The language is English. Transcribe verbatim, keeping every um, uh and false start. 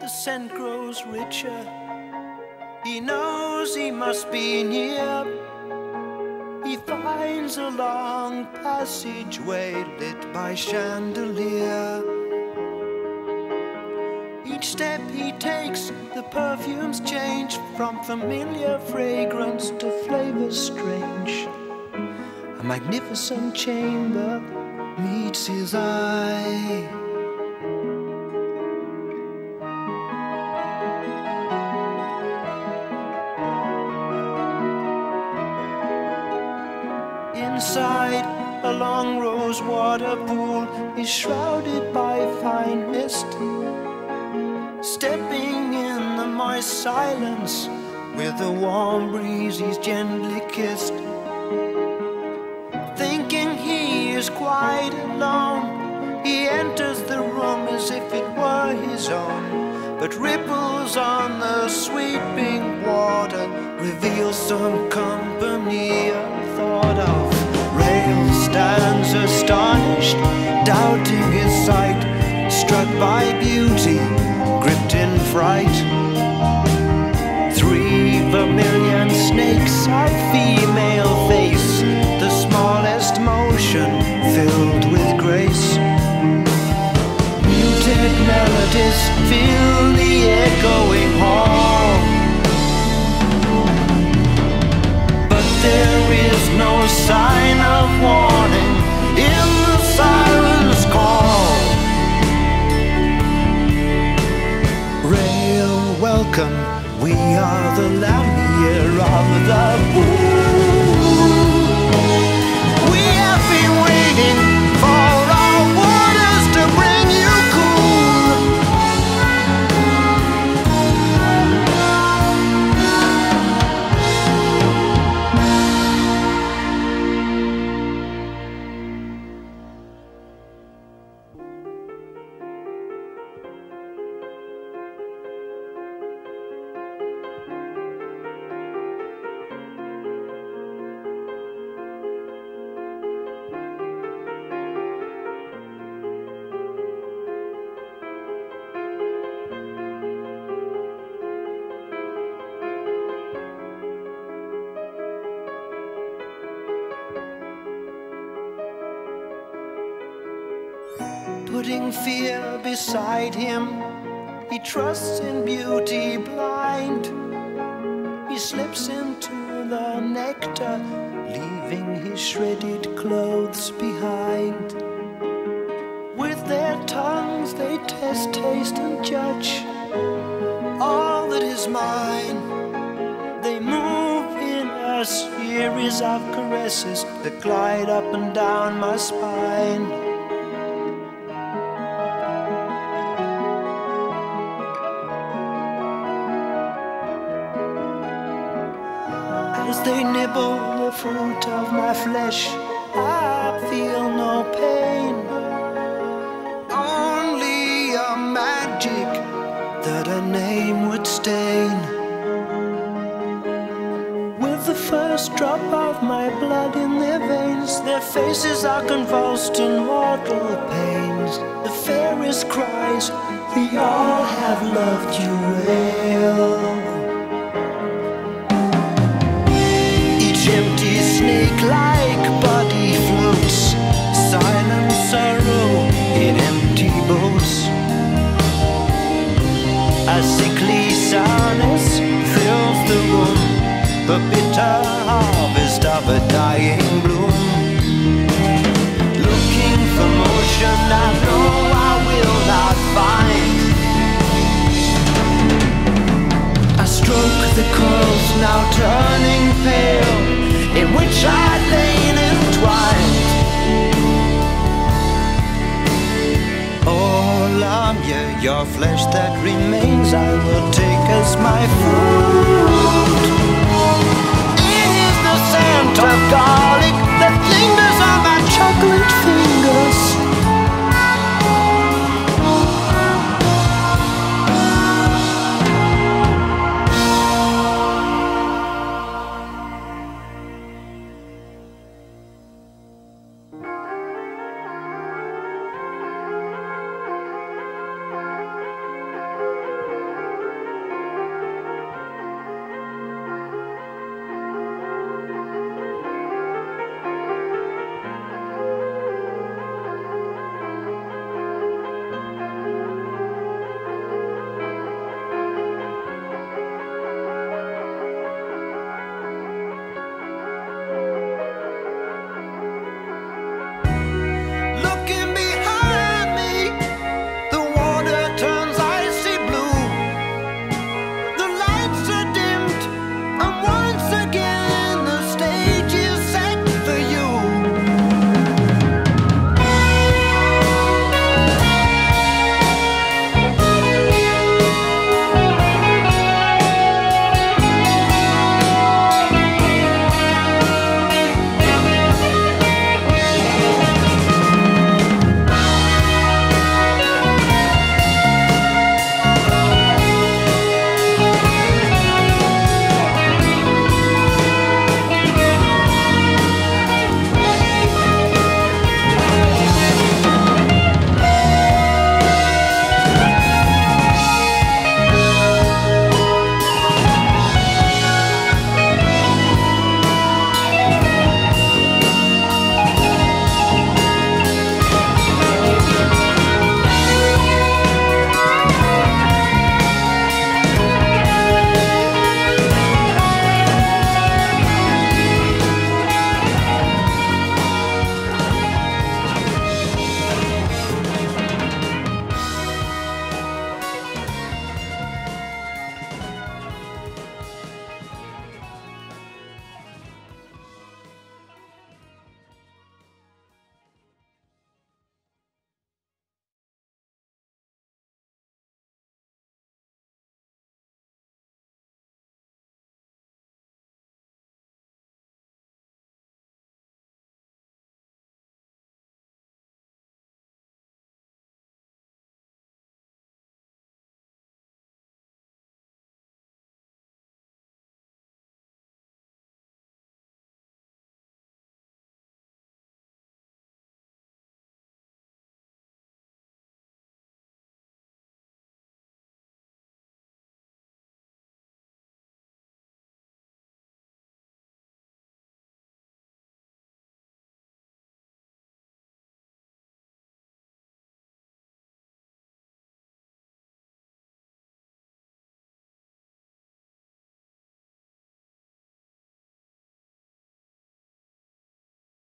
the scent grows richer. He knows he must be near. He finds a long passageway lit by chandelier. Each step he takes, the perfumes change from familiar fragrance to flavors strange. A magnificent chamber meets his eye. Inside, a long rose water pool is shrouded by fine mist. Stepping in the moist silence, with a warm breeze he's gently kissed. Thinking he is quite alone, he enters the room as if it were his own. But ripples on the sweeping water reveal some company unthought of. Rael stands astonished, doubting his sight, struck by beauty, gripped in fright. Three vermilion snakes of female face, the smallest motion filled with grace. Muted melodies fill the echoing hall, but there is no sign of warning in the siren's call. Rael, welcome, we are the Lamia of the pool. We have been waiting for our waters to bring you cool. Putting fear beside him, he trusts in beauty blind. He slips into the nectar, leaving his shredded clothes behind. With their tongues they test, taste and judge all that is mine. They move in a series of caresses that glide up and down my spine. As they nibble the fruit of my flesh, I feel no pain, only a magic that a name would stain. With the first drop of my blood in their veins, their faces are convulsed in mortal pains. The fairest cries, we all have loved you, Rael. Empty snake-like body floats, silent sorrow in empty boats. A sickly sourness fills the room, the bitter harvest of a dying bloom. Looking for motion I know I will not find. I stroke the curls now turning pale, in which I lain entwined. Oh, Lamia, your flesh that remains I will take as my food. It is the scent of garlic